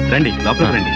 రండి లోపలికి రండి.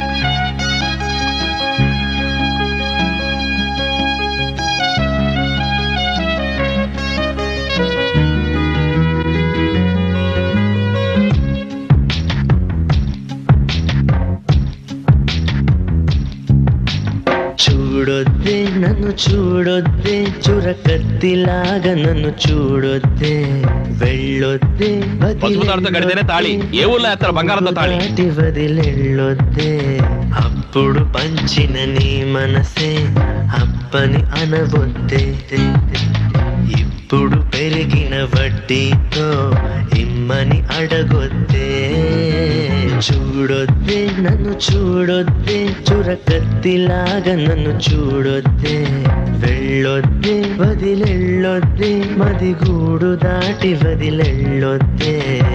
చూడొద్దే నన్ను చూడొద్దే, చురకత్తిలాగా నన్ను చూడొద్దే, వెళ్ళొద్దే గడితేనే తాళి. ఏ ఊళ్ళో వేస్తారు బంగారంతో తాళి? వదిలెళ్ళొద్దే, అప్పుడు పంచిన నీ మనసే అప్పని అనవొద్దే, ఇప్పుడు పెరిగిన వడ్డీతో ఇమ్మని అడగొద్దే. చూడొద్దే నన్ను చూడొద్దే, చురకత్తిలాగా నన్ను చూడొద్దే, వెళ్ళొద్దే వదిలెళ్ళొద్దే, మదిగూడు దాటి వదిలెళ్ళొద్దే.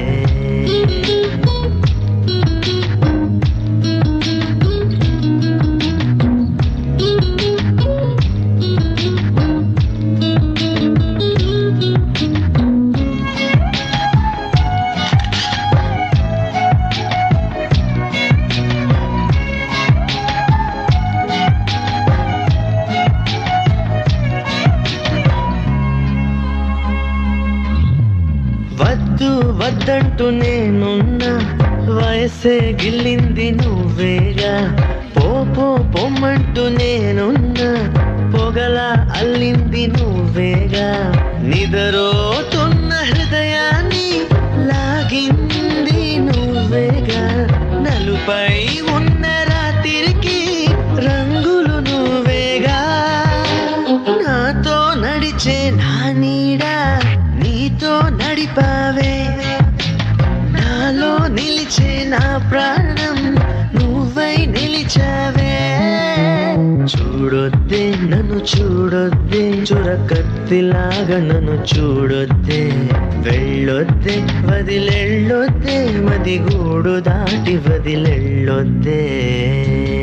వద్దు వద్దంటూ నేనున్నా, వయసే గిల్లింది నువ్వేగా, పొమ్మంటూ నేనున్నా, పొగల అల్లింది నువ్వేగా, నిదరోతున్న హృదయాన్ని లాగింది నువ్వేగా, నలుపై ఉన్న రాత్రికి రంగులు నువ్వేగా, నాతో నడిచే నా నీడా నీతో నడిపావే, నాలో నిలిచే నా ప్రాణం నువ్వై నిలిచావే. చూడొద్దే నన్ను చూడొద్దే, చురకత్తిలాగా నన్ను చూడొద్దే, వెళ్ళొద్దే వదిలెళ్ళొద్దే, మదిగూడు దాటి వదిలెళ్ళొద్దే.